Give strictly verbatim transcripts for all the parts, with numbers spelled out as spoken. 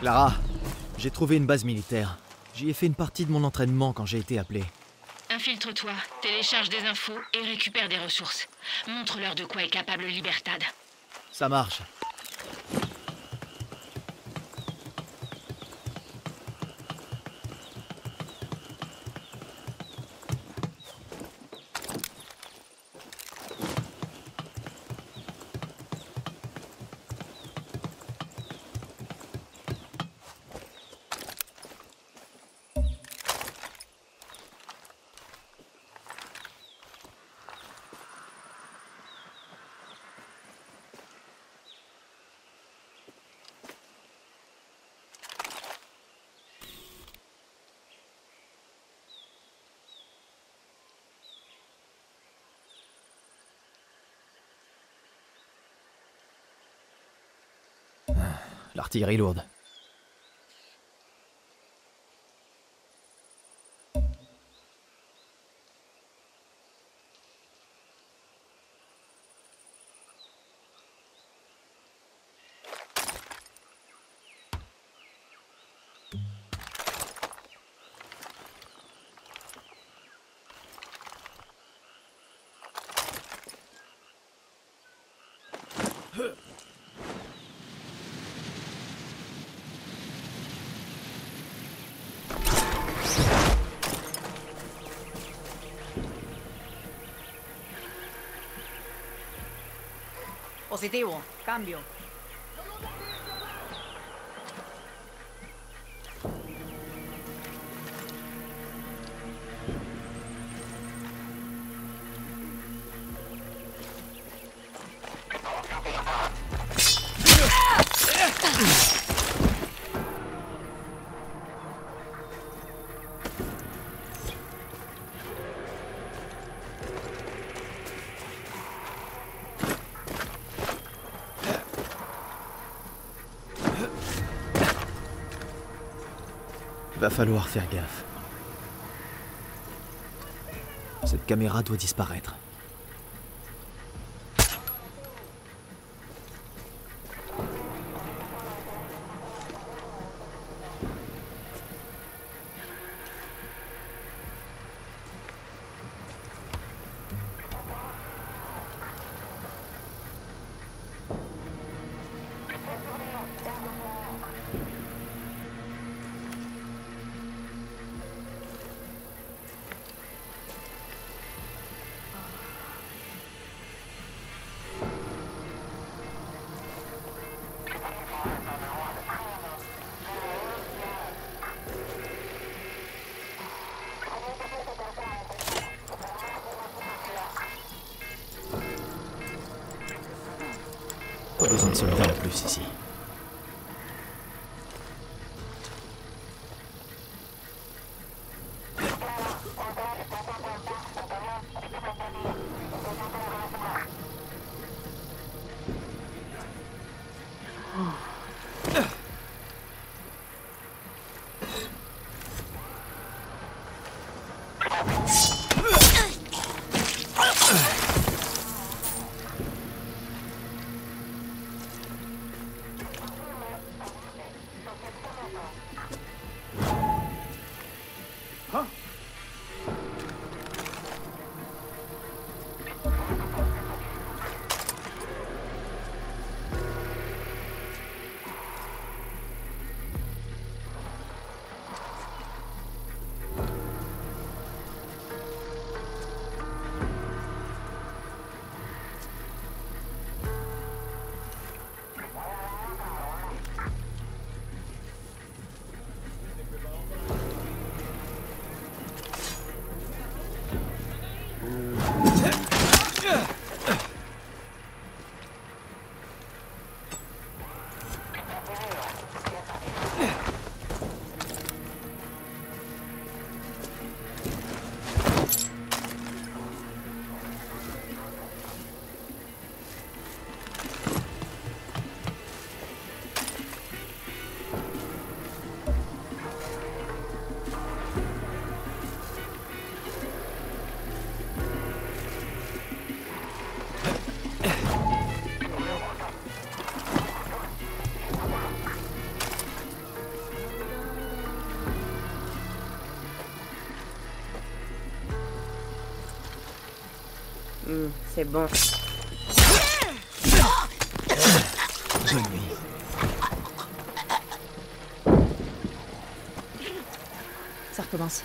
Clara, j'ai trouvé une base militaire. J'y ai fait une partie de mon entraînement quand j'ai été appelé. Infiltre-toi, télécharge des infos et récupère des ressources. Montre-leur de quoi est capable Libertad. Ça marche. L'artillerie lourde. Positivo. Cambio. Va falloir faire gaffe. Cette caméra doit disparaître. Pas besoin de soldats en plus ici. C'est bon. Bonne nuit. Ça recommence.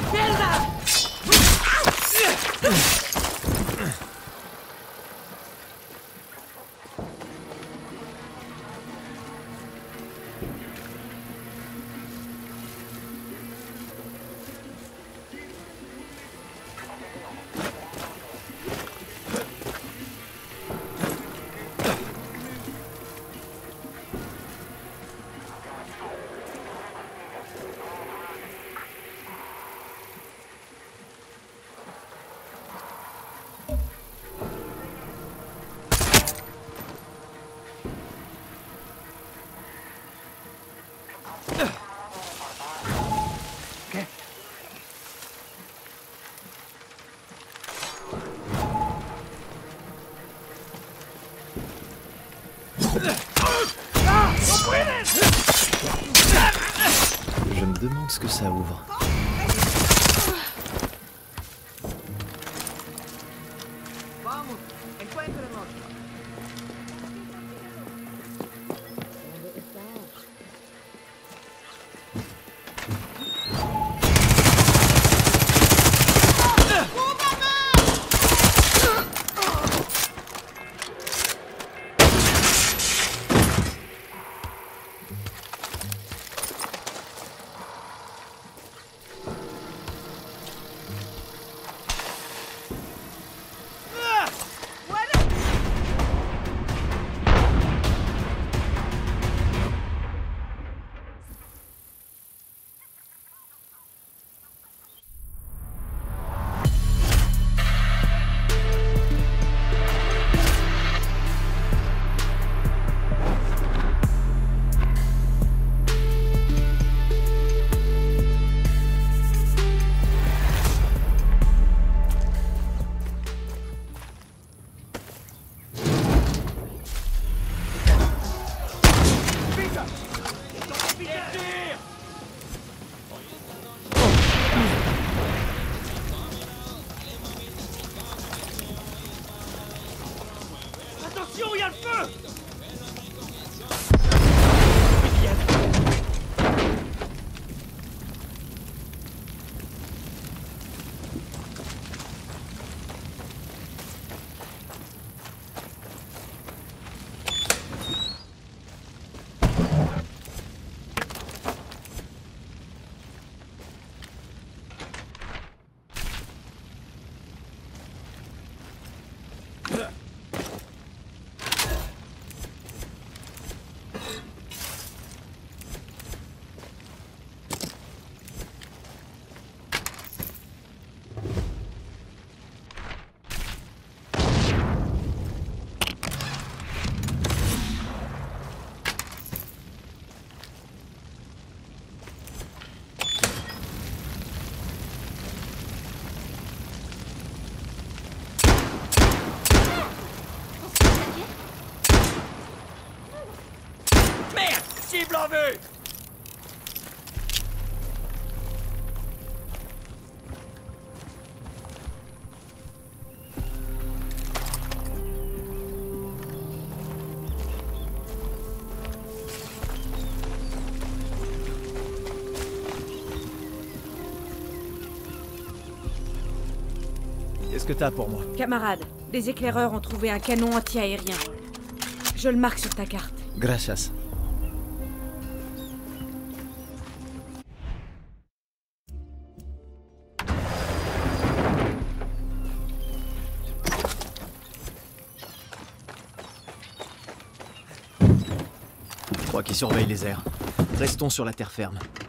Je me demande ce que ça ouvre. Vamos, encuéntrenos. Attention, il y a le feu! Merde! Cible en vue! Qu'est-ce que t'as pour moi? Camarade, des éclaireurs ont trouvé un canon anti-aérien. Je le marque sur ta carte. Gracias. Je crois qu'ils surveillent les airs. Restons sur la terre ferme.